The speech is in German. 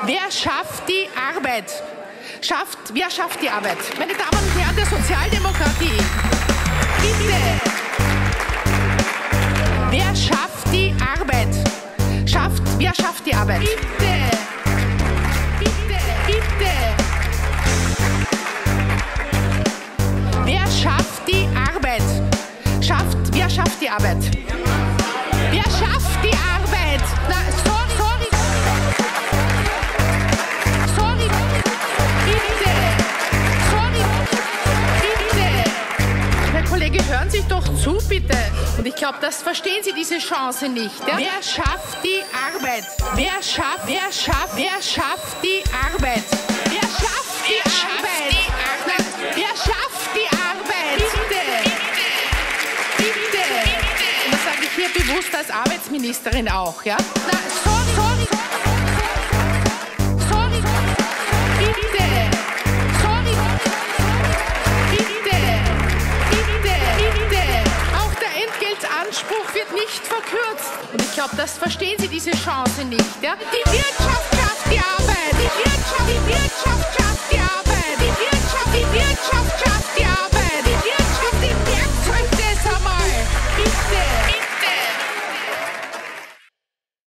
Wer schafft die Arbeit? Wer schafft die Arbeit? Meine Damen und Herren der Sozialdemokratie, bitte! Wer schafft die Arbeit? Wer schafft die Arbeit? Bitte! Bitte! Bitte! Wer schafft die Arbeit? Wer schafft die Arbeit? Wer schafft die Arbeit? Na, sorry. Sorry. Bitte. Sorry. Bitte. Herr Kollege, hören Sie doch zu, bitte. Und ich glaube, das verstehen Sie diese Chance nicht. Ja? Wer schafft die Arbeit? Wer schafft die Arbeit? Wer schafft die Arbeit? Wer schafft die Arbeit? Bitte. Und das sage ich hier bewusst als Arbeitsministerin auch, ja? Na, sorry. Bitte. Sorry. Bitte. Auch der Entgeltanspruch wird nicht verkürzt. Und ich glaube, das verstehen Sie diese Chance nicht, ja? Die Wirtschaft schafft die Arbeit. Die Wirtschaft schafft